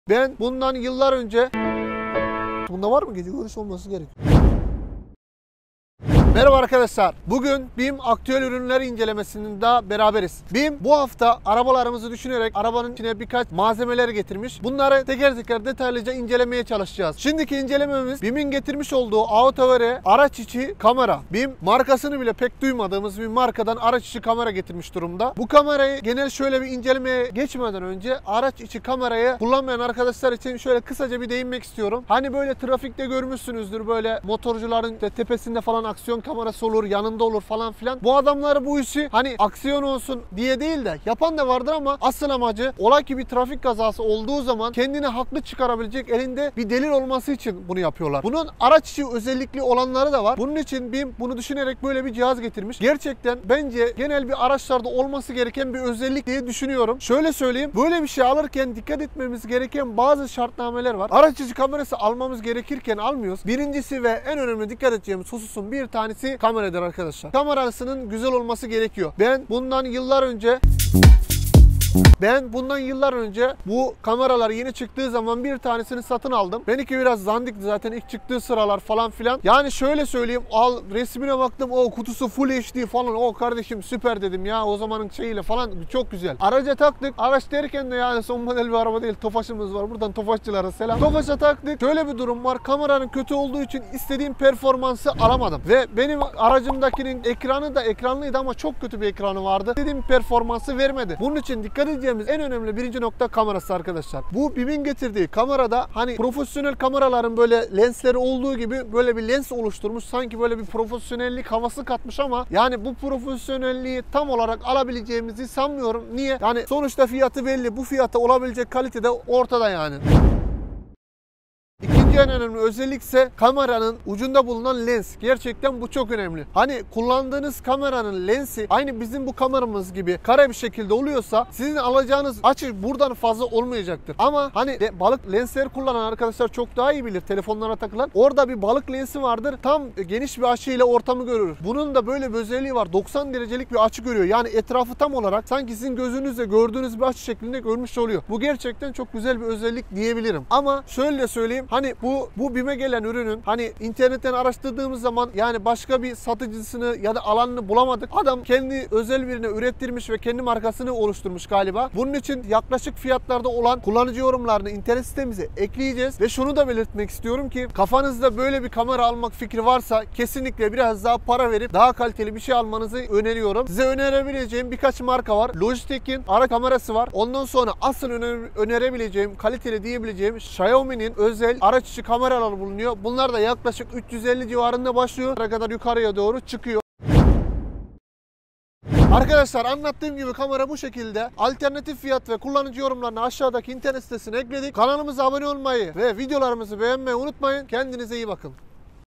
Ben bundan yıllar önce... Bunda var mı gece görüş olması gerekiyor? Merhaba arkadaşlar. Bugün BİM aktüel ürünler incelemesinde beraberiz. BİM bu hafta arabalarımızı düşünerek arabanın içine birkaç malzemeler getirmiş. Bunları teker teker detaylıca incelemeye çalışacağız. Şimdiki incelememiz BİM'in getirmiş olduğu AutoVere araç içi kamera. BİM markasını bile pek duymadığımız bir markadan araç içi kamera getirmiş durumda. Bu kamerayı genel şöyle bir incelemeye geçmeden önce araç içi kamerayı kullanmayan arkadaşlar için şöyle kısaca bir değinmek istiyorum. Hani böyle trafikte görmüşsünüzdür, böyle motorcuların tepesinde falan aksiyon kamerası olur, yanında olur falan filan. Bu adamlar bu işi hani aksiyon olsun diye değil de yapan da vardır ama asıl amacı olay ki bir trafik kazası olduğu zaman kendini haklı çıkarabilecek elinde bir delil olması için bunu yapıyorlar. Bunun araç içi özellikli olanları da var. Bunun için BİM bunu düşünerek böyle bir cihaz getirmiş. Gerçekten bence genel bir araçlarda olması gereken bir özellik diye düşünüyorum. Şöyle söyleyeyim, böyle bir şey alırken dikkat etmemiz gereken bazı şartnameler var. Araç içi kamerası almamız gerekirken almıyoruz. Birincisi ve en önemli dikkat edeceğimiz hususun bir tanesi kameradır arkadaşlar. Kamerasının güzel olması gerekiyor. Ben bundan yıllar önce bu kameralar yeni çıktığı zaman bir tanesini satın aldım. Benimki biraz dandikti zaten ilk çıktığı sıralar falan filan. Yani şöyle söyleyeyim, resmine baktım, o kutusu full HD falan, o kardeşim süper dedim ya, o zamanın şeyiyle falan çok güzel. Araca taktık. Araç derken de yani son model bir araba değil, Tofaş'ımız var. Buradan Tofaşçılara selam. Tofaş'a taktık. Şöyle bir durum var. Kameranın kötü olduğu için istediğim performansı alamadım. Ve benim aracımdakinin ekranı da ekranlıydı ama çok kötü bir ekranı vardı. İstediğim performansı vermedi. Bunun için dikkat edeceğimiz en önemli birinci nokta kamerası arkadaşlar. Bu BİM'in getirdiği kamerada hani profesyonel kameraların böyle lensleri olduğu gibi böyle bir lens oluşturmuş. Sanki böyle bir profesyonellik havası katmış ama yani bu profesyonelliği tam olarak alabileceğimizi sanmıyorum. Niye? Yani sonuçta fiyatı belli. Bu fiyata olabilecek kalite de ortada yani. İkinci en önemli özellik ise kameranın ucunda bulunan lens. Gerçekten bu çok önemli. Hani kullandığınız kameranın lensi aynı bizim bu kameramız gibi kare bir şekilde oluyorsa sizin alacağınız açı buradan fazla olmayacaktır. Ama hani balık lensleri kullanan arkadaşlar çok daha iyi bilir, telefonlara takılan. Orada bir balık lensi vardır. Tam geniş bir açıyla ortamı görür. Bunun da böyle bir özelliği var. 90 derecelik bir açı görüyor. Yani etrafı tam olarak sanki sizin gözünüzle gördüğünüz bir açı şeklinde görmüş oluyor. Bu gerçekten çok güzel bir özellik diyebilirim. Ama şöyle söyleyeyim, hani bu BİM'e gelen ürünün hani internetten araştırdığımız zaman yani başka bir satıcısını ya da alanını bulamadık. Adam kendi özel birine ürettirmiş ve kendi markasını oluşturmuş galiba. Bunun için yaklaşık fiyatlarda olan kullanıcı yorumlarını internet sitemize ekleyeceğiz ve şunu da belirtmek istiyorum ki kafanızda böyle bir kamera almak fikri varsa kesinlikle biraz daha para verip daha kaliteli bir şey almanızı öneriyorum. Size önerebileceğim birkaç marka var. Logitech'in ara kamerası var. Ondan sonra asıl önerebileceğim, kaliteli diyebileceğim Xiaomi'nin özel araç içi kameralar bulunuyor. Bunlar da yaklaşık 350 civarında başlıyor. Kadar yukarıya doğru çıkıyor. Arkadaşlar anlattığım gibi kamera bu şekilde. Alternatif fiyat ve kullanıcı yorumlarını aşağıdaki internet sitesine ekledik. Kanalımıza abone olmayı ve videolarımızı beğenmeyi unutmayın. Kendinize iyi bakın.